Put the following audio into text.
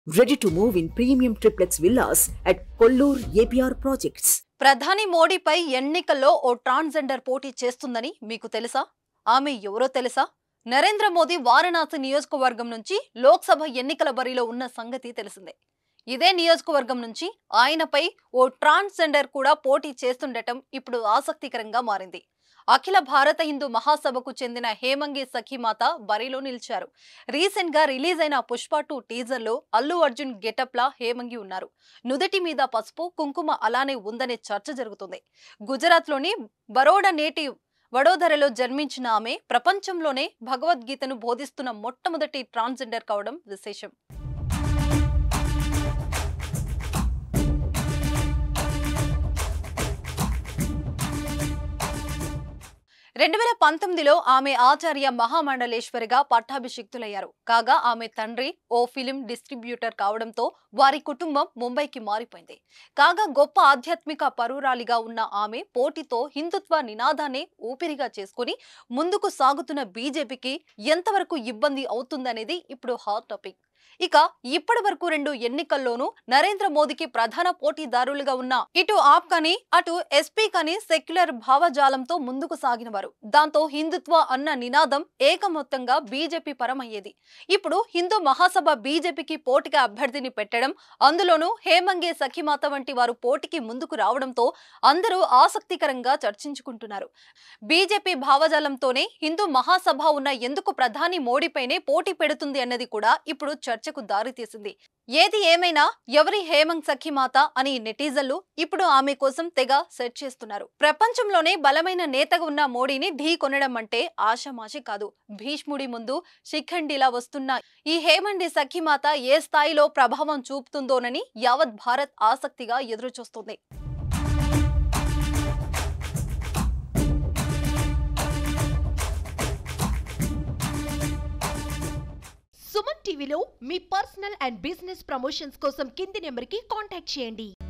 Ready to move in premium triplex villas at Kollur APR Projects. ప్రధాని మోడీపై ఎన్నికల్లో ఓ transgender పోటీ చేస్తుందని మీకు తెలుసా? ఆమె ఎవరో తెలుసా? నరేంద్ర మోదీ వారణాసి నియోజకవర్గం నుంచి లోక్సభ ఎన్నికల బరిలో ఉన్న సంగతి తెలిసిందే. ఇదే నియోజకవర్గం నుంచి ఆయనపై ఓ ట్రాన్స్జెండర్ కూడా పోటీ చేస్తుండటం ఇప్పుడు ఆసక్తికరంగా మారింది. అఖిల భారత హిందూ మహాసభకు చెందిన హేమంగి సఖీమాత బరిలో నిలిచారు. రీసెంట్ గా రిలీజ్ అయిన పుష్ప 2 టీజర్ లో అల్లు అర్జున్ గెటప్ లా హేమంగి ఉన్నారు. నుదుటి మీద పసుపు కుంకుమ అలానే ఉందనే చర్చ జరుగుతుంది. గుజరాత్ లోని బరోడా నేటివ్ వడోదరలో జన్మించిన ఆమె ప్రపంచంలోనే భగవద్గీతను బోధిస్తున్న మొట్టమొదటి ట్రాన్స్జెండర్ కావడం విశేషం. 2019లో ఆమె ఆచార్య మహామండలేశ్వరిగా పట్టాభిషిక్తులయ్యారు. కాగా ఆమె తండ్రి ఓ ఫిలిం డిస్ట్రిబ్యూటర్ కావడంతో వారి కుటుంబం ముంబైకి మారిపోయింది. కాగా గొప్ప ఆధ్యాత్మిక పరురాలిగా ఉన్న ఆమె పోటీతో హిందుత్వ నినాదాన్ని ఊపిరిగా చేసుకుని ముందుకు సాగుతున్న బీజేపీకి ఎంతవరకు ఇబ్బంది అవుతుందనేది ఇప్పుడు హాట్ టాపిక్. ఇక ఇప్పటి వరకు 2 ఎన్నికల్లోనూ నరేంద్ర మోదీకి ప్రధాన పోటీదారులుగా ఉన్న ఇటు ఆప్ కని అటు ఎస్పీ కని సెక్యులర్ భావజాలంతో ముందుకు సాగినవారు. దాంతో హిందుత్వ అన్న నినాదం ఏకమొత్తంగా బీజేపీ పరమయ్యేది. ఇప్పుడు హిందూ మహాసభ బీజేపీకి పోటీగా అభ్యర్థిని పెట్టడం, అందులోనూ హేమంగి సఖీమాత వంటి వారు పోటీకి ముందుకు రావడంతో అందరూ ఆసక్తికరంగా చర్చించుకుంటున్నారు. బీజేపీ భావజాలంతోనే హిందూ మహాసభ ఉన్న ఎందుకు ప్రధాని మోడీపైనే పోటీ పెడుతుంది అన్నది కూడా ఇప్పుడు చర్చకు దారితీసింది. ఏది ఏమైనా ఎవరి హేమంగ్ సఖీమాత అని నెటిజన్లు ఇప్పుడు ఆమె కోసం తెగ సెర్చ్ చేస్తున్నారు. ప్రపంచంలోనే బలమైన నేతగా ఉన్న మోడీని ఢీ కొనడం అంటే ఆషామాషి కాదు. భీష్ముడి ముందు శిఖండిలా వస్తున్న ఈ హేమండి సఖీమాత ఏ స్థాయిలో ప్రభావం చూపుతుందోనని యావత్ భారత్ ఆసక్తిగా ఎదురుచూస్తుంది. సుమన్ టీవీలో మీ పర్సనల్ అండ్ బిజినెస్ ప్రమోషన్స్ కోసం కింది నెంబర్కి కాంటాక్ట్ చేయండి.